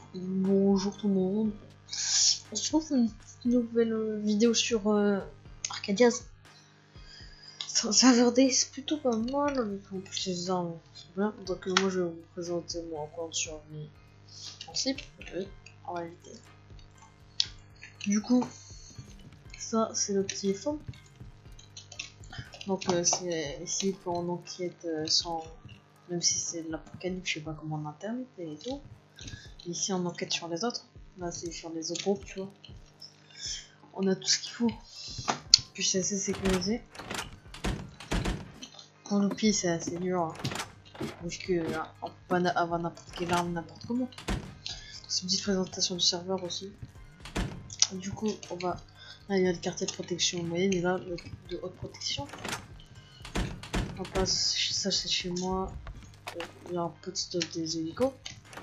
Bonjour tout le monde. On se retrouve pour une nouvelle vidéo sur Arcadiaz. C'est un serveur D, c'est plutôt pas mal. En plus, les armes sont bien. Donc, moi je vais vous présenter mon compte sur mes principes. Oui, en réalité. Du coup, ça c'est le petit fond. Donc, c'est ici pour on enquête sans. Même si c'est de l'apocalypse, je sais pas comment on internet et tout. Ici on enquête sur les autres. Là c'est sur les autres groupes, tu vois. On a tout ce qu'il faut. Puis c'est assez sécurisé. Pour le pied c'est assez dur. Hein. Parce que on peut pas avoir n'importe quelle arme, n'importe comment. C'est une petite présentation du serveur aussi. Du coup on va. Là il y a le quartier de protection moyenne et là le de haute protection. On passe, ça c'est chez moi. Il y a un peu de stock des hélicos.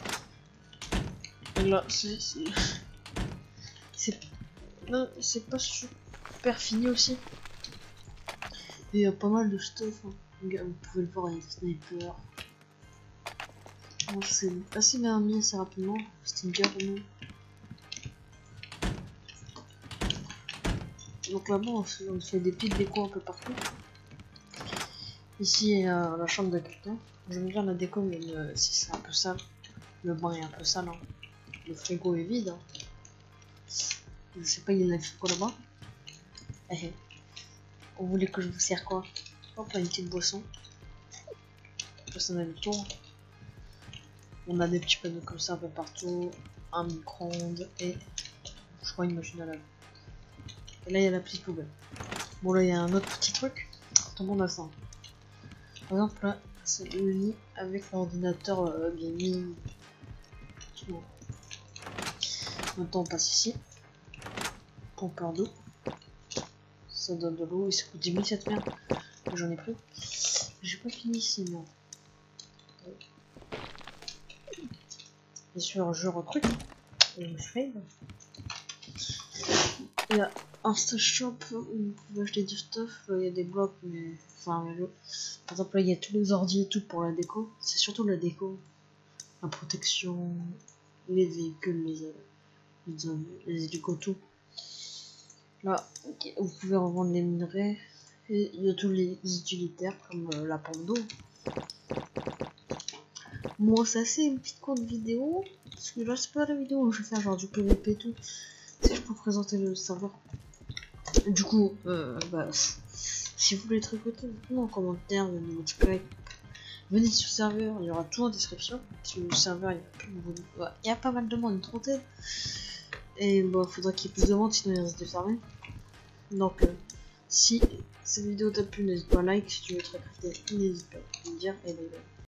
Et là c'est pas super fini aussi. Et il y a pas mal de stuff. Hein. Vous pouvez le voir, il y a des snipers. Bon, c'est assez bien mis assez rapidement. Stinger ou non. Donc là-bas on fait des petites décos un peu partout. Ici il y a la chambre de quelqu'un. J'aime bien la déco mais si c'est un peu sale. Le bain est un peu sale. Hein. Le frigo est vide. Hein. Je sais pas, il y a le frigo là-bas. Vous voulez que je vous sers quoi? Hop, une petite boisson. Personne n'a le tour. On a des petits panneaux comme ça un peu partout. Un micro-ondes et je crois une machine à laver. Et là il y a la petite poubelle. Bon là il y a un autre petit truc. Tout le monde a ça. Par exemple là c'est le lit avec l'ordinateur gaming. Bon. Maintenant on passe ici. Pompeur d'eau. Ça donne de l'eau. Il se coûte 10 000 cette merde. J'en ai pris. J'ai pas fini ici moi. Bien sûr je recrute. Je me fais. Il y a un stash shop où vous pouvez acheter du stuff. Il y a des blocs mais. Enfin par exemple là il y a tous les ordi et tout pour la déco. C'est surtout la déco. La protection. Les véhicules, les hélicos, tout. Là, okay, vous pouvez revendre les minerais. Et il y a tous les utilitaires comme la pompe d'eau. Moi, ça c'est une petite courte vidéo. Parce que là, c'est pas la vidéo où je vais faire genre du PVP et tout. Si je peux présenter le serveur. Du coup, si vous voulez tricoter, dites-moi en commentaire, venez sur Skype. Venez sur le serveur, il y aura tout en description. Sur le serveur, il y a pas mal de monde, une trentaine. Et bah, faudra qu'il y ait plus de monde, sinon il reste de fermer. Donc, si cette vidéo t'a plu, n'hésite pas à like. Si tu veux te recruter, n'hésite pas à me dire. Et bye bye.